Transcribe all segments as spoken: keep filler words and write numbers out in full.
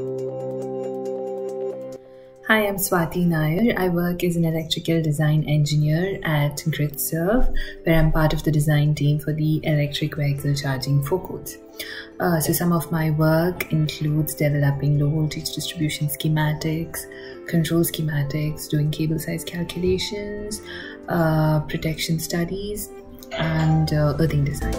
Hi, I'm Swati Nair. I work as an electrical design engineer at GridServe, where I'm part of the design team for the electric vehicle charging forecourts. Uh, so some of my work includes developing low voltage distribution schematics, control schematics, doing cable size calculations, uh, protection studies, and uh, earthing design.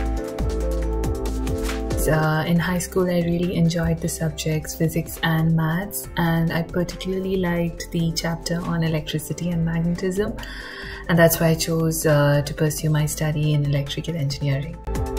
Uh, in high school, I really enjoyed the subjects physics and maths, and I particularly liked the chapter on electricity and magnetism, and that's why I chose uh, to pursue my study in electrical engineering.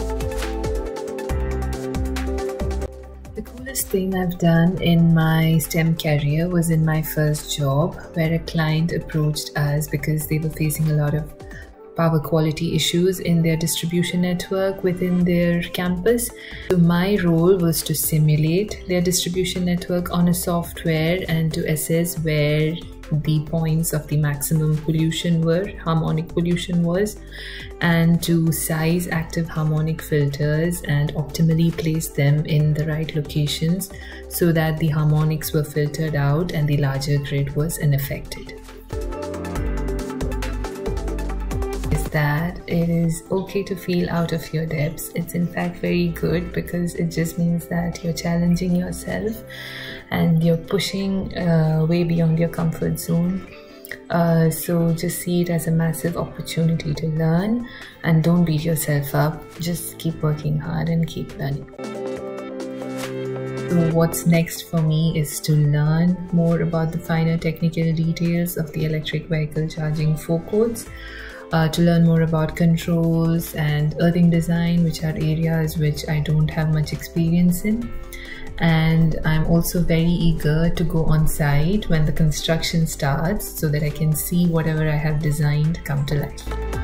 The coolest thing I've done in my STEM career was in my first job, where a client approached us because they were facing a lot of power quality issues in their distribution network within their campus. So my role was to simulate their distribution network on a software and to assess where the points of the maximum pollution were, harmonic pollution was, and to size active harmonic filters and optimally place them in the right locations so that the harmonics were filtered out and the larger grid was unaffected. Is that it is okay to feel out of your depths. It's in fact very good because it just means that you're challenging yourself and you're pushing uh, way beyond your comfort zone. Uh, so just see it as a massive opportunity to learn, and don't beat yourself up. Just keep working hard and keep learning. So what's next for me is to learn more about the finer technical details of the electric vehicle charging forecourts. Uh, to learn more about controls and earthing design, which are areas which I don't have much experience in. And I'm also very eager to go on site when the construction starts so that I can see whatever I have designed come to life.